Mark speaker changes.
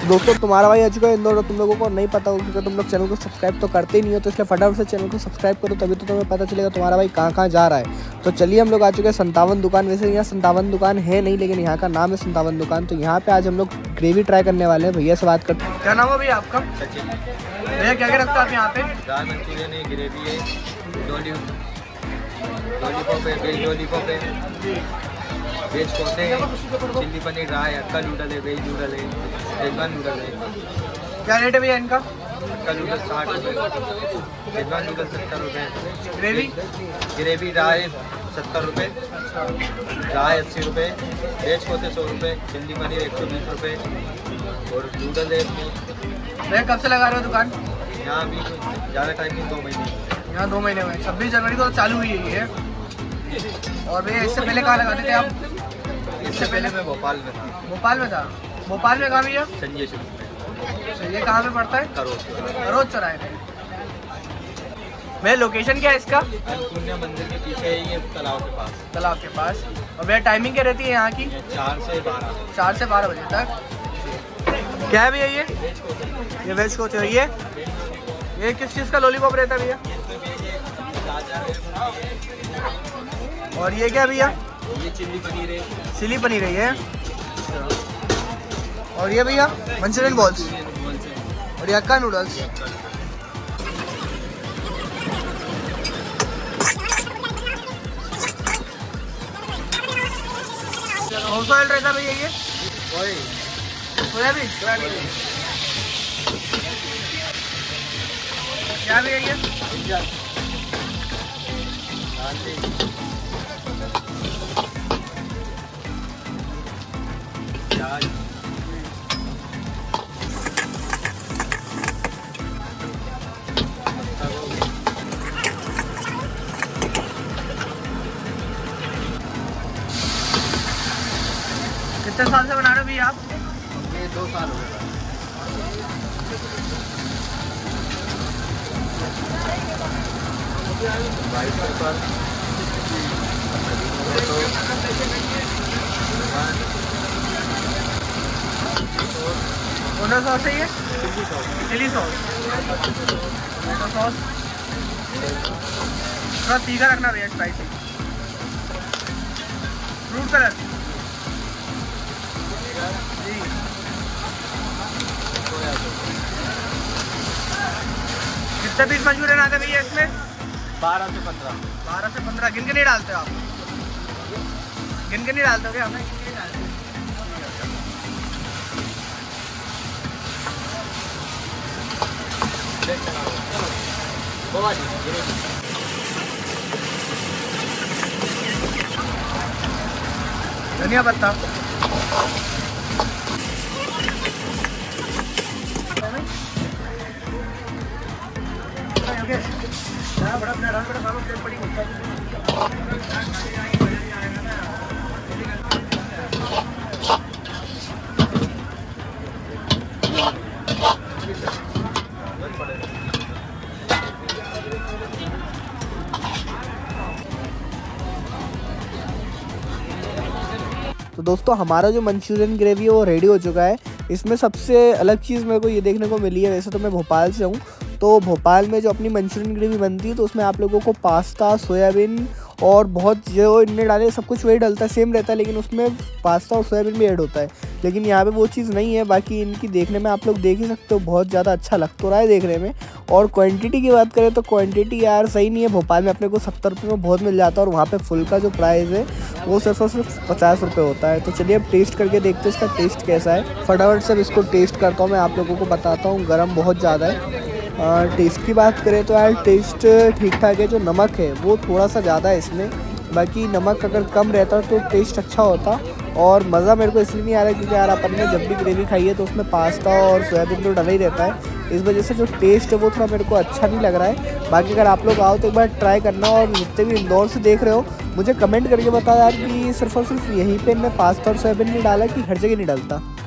Speaker 1: दोस्तों तुम्हारा भाई आ चुका है इंदौर और तुम लोगों को नहीं पता हो क्योंकि तुम लोग चैनल को सब्सक्राइब तो करते ही नहीं हो, तो इसलिए फटाफट से चैनल को सब्सक्राइब करो, तभी तो तुम्हें पता चलेगा तुम्हारा भाई कहाँ कहाँ जा रहा है। तो चलिए हम लोग आ चुके हैं 57 दुकान। वैसे यहाँ 57 दुकान है नहीं, लेकिन यहाँ का नाम है 57 दुकान। तो यहाँ पे आज हम लोग ग्रेवी ट्राई करने वाले हैं। भैया से बात करते हैं। क्या नाम है भैया आपका? भैया क्या क्या रखता है आप यहाँ पे?
Speaker 2: दाल मंचूरियन है, ग्रेवी है, लॉलीपॉप है, वेज लॉलीपॉप है, वेज कोफ्ते हैं, chilli paneer dry, hakka noodle है, वेज नूडल है, शेजवान नूडल है।
Speaker 1: क्या रेट है भैया इनका?
Speaker 2: हक्का नूडल 60 रुपये, शेजवान नूडल 70 रुपये, ग्रेवी ड्राई 70 रुपये, ड्राई 80 रुपये, वेज कोफ्ते 100 रुपये, चिल्ली पनीर 120 रुपये और नूडल है।
Speaker 1: भैया कब से लगा रहे हो दुकान?
Speaker 2: यहाँ भी ज़्यादा टाइम नहीं, 2 महीने।
Speaker 1: यहाँ 2 महीने में 26 जनवरी को चालू हुई है ये। और भैया इससे पहले कहाँ लगाते थे आप?
Speaker 2: इससे पहले मैं भोपाल में था।
Speaker 1: भोपाल में था? भोपाल में कहाँ भैया?
Speaker 2: संजय शुरू।
Speaker 1: ये कहाँ पे पड़ता है? करोज चौराहे पे। भैया लोकेशन क्या है इसका?
Speaker 2: अन्नपूर्णा मंदिर के पीछे है, ये तालाब के पास।
Speaker 1: तालाब के पास। और भैया टाइमिंग क्या रहती है यहाँ की?
Speaker 2: 4 से 12।
Speaker 1: 4 से 12 बजे तक। क्या है भैया ये वेज कोच है। ये किस चीज़ का लॉलीपॉप रहता है भैया? और ये क्या भैया?
Speaker 2: ये चिल्ली पनीर है।
Speaker 1: चिली पनीर है ये। और ये भैया मंचूरियन बॉल्स और ये हक्का नूडल्स। कौन सा ऑयल रहता है भैया ये? सोयाबीन। क्या भैया ये? कितने साल से बना रहे हो भैया आप?
Speaker 2: ये 2 साल हो गए।
Speaker 1: कौन सा सॉस है ये? Chilli sauce, tomato sauce. थोड़ा तीखा रखना भैया, स्पाइसी। फ्रूट कलर जी। कितने पीस मंचूरियन आते भैया इसमें?
Speaker 2: 12 से 15।
Speaker 1: 12 से 15। गिन के नहीं डालते हो आप? गिन के नहीं डालते हो क्या? हमें धनिया पत्ता। तो दोस्तों हमारा जो मंचूरियन ग्रेवी है वो रेडी हो चुका है। इसमें सबसे अलग चीज़ मेरे को ये देखने को मिली है। वैसे तो मैं भोपाल से हूँ, तो भोपाल में जो अपनी मंचूरियन ग्रेवी बनती है तो उसमें आप लोगों को पास्ता, सोयाबीन और बहुत जो इनने डाले सब कुछ वही डलता है, सेम रहता है, लेकिन उसमें पास्ता और सोयाबीन भी ऐड होता है। लेकिन यहाँ पे वो चीज़ नहीं है। बाकी इनकी देखने में आप लोग देख ही सकते हो, बहुत ज़्यादा अच्छा लग तो रहा है देखने में। और क्वांटिटी की बात करें तो क्वांटिटी यार सही नहीं है। भोपाल में अपने को 70 रुपये में बहुत मिल जाता है, और वहाँ पे फुल का जो प्राइस है वो सिर्फ और सिर्फ 50 रुपये होता है। तो चलिए अब टेस्ट करके देखते हैं इसका टेस्ट कैसा है। फटाफट से इसको टेस्ट करता हूँ, मैं आप लोगों को बताता हूँ। गर्म बहुत ज़्यादा है। टेस्ट की बात करें तो यार टेस्ट ठीक ठाक है। जो नमक है वो थोड़ा सा ज़्यादा है इसमें, बाकी नमक अगर कम रहता तो टेस्ट अच्छा होता। और मज़ा मेरे को इसलिए नहीं आ रहा है क्योंकि यार अपन ने जब भी ग्रेवी खाई है तो उसमें पास्ता और सोयाबीन तो डला ही रहता है, इस वजह से जो टेस्ट है वो थोड़ा मेरे को अच्छा नहीं लग रहा है। बाकी अगर आप लोग आओ तो एक बार ट्राई करना। और जितने भी इंदौर से देख रहे हो मुझे कमेंट करके बताओ यार कि सिर्फ और सिर्फ यहीं पे मैं पास्ता और सोयाबीन नहीं डाला कि हर जगह नहीं डालता।